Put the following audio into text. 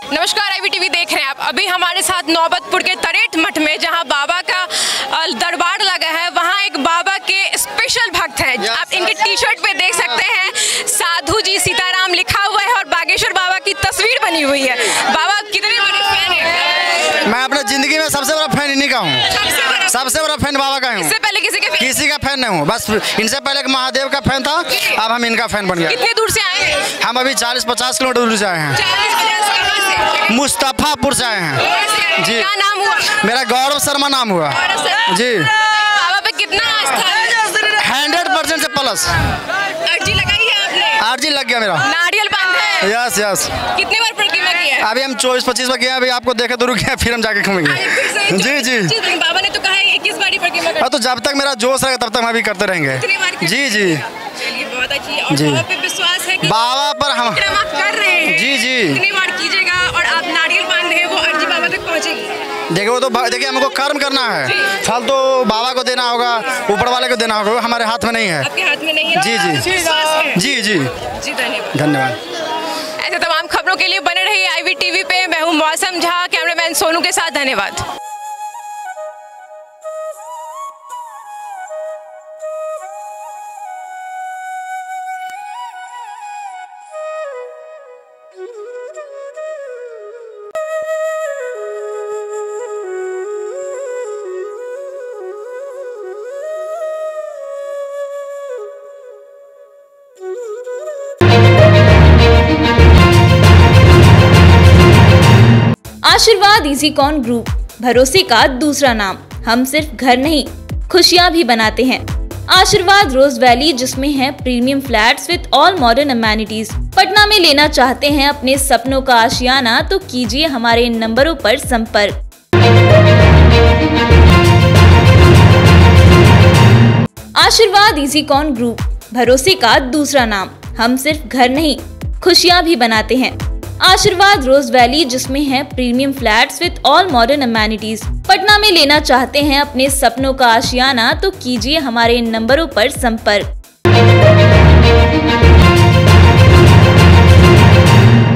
नमस्कार, IVTV देख रहे हैं आप। अभी हमारे साथ नौबतपुर के तरेट मठ में जहां बाबा का दरबार लगा है, वहां एक बाबा के स्पेशल भक्त हैं। आप इनके टी-शर्ट पे देख सकते हैं साधु जी सीताराम लिखा हुआ है और बागेश्वर बाबा की तस्वीर बनी हुई है। बाबा कितने बड़े फैन हैं? मैं अपने जिंदगी में सबसे बड़ा फैन इन्हीं का हूँ। सबसे बड़ा फैन बाबा का हूँ। इससे पहले किसी का फैन नहीं हूँ, बस इनसे पहले महादेव का फैन था, अब हम इनका फैन बन गए। कितने दूर से आए हैं? हम अभी 40-50 किलोमीटर दूर से आए हैं। मुस्तफापुर से आए हैं जी। क्या नाम हुआ? मेरा गौरव शर्मा नाम हुआ जी। बाबा पे कितना आस्था है? 100% से प्लस। अर्जी लगाई है आपने? अर्जी लग गया मेरा। नारियल बांधा है? Yes yes. कितने बार परिक्रमा किया है? अभी हम 24-25 बार गए, अभी आपको देखे तो रुक गया, फिर हम जाके घूमेंगे। जी जी। बाबा ने तो कहा है 21 बार परिक्रमा करना। तो जब तक मेरा जोश रहेगा तब तक हम भी करते रहेंगे। जी जी। चलिए, बहुत अच्छी है। और बाबा पे विश्वास है कि बाबा पर हम परिक्रमा कर रहे हैं। जी जी। कितनी बार कीजिएगा और आप नारियल बांध हैं, वो अर्जी बाबा तक पहुंचेगी। देखिए, वो तो देखिए हमको कर्म करना है, फल तो बाबा को देना होगा, ऊपर वाले को देना होगा, हमारे हाथ में नहीं है। आपके हाथ में नहीं है? जी जी जी जी जी। धन्यवाद। ऐसे तमाम खबरों के लिए बने रहिए IVTV पे। मैं हूँ मौसम झा, कैमरामैन सोनू के साथ। धन्यवाद। आशीर्वाद इजीकॉन ग्रुप, भरोसे का दूसरा नाम। हम सिर्फ घर नहीं, खुशियां भी बनाते हैं। आशीर्वाद रोज वैली, जिसमें है premium flats with all modern amenities. Patna में लेना चाहते हैं अपने सपनों का आशियाना, तो कीजिए हमारे इन नंबरों पर संपर्क। आशीर्वाद इजीकॉन ग्रुप, भरोसे का दूसरा नाम। हम सिर्फ घर नहीं, खुशियां भी बनाते हैं। आशीर्वाद रोज वैली, जिसमें है premium flats with all modern amenities. Patna में लेना चाहते हैं अपने सपनों का आशियाना, तो कीजिए हमारे इन नंबरों पर संपर्क।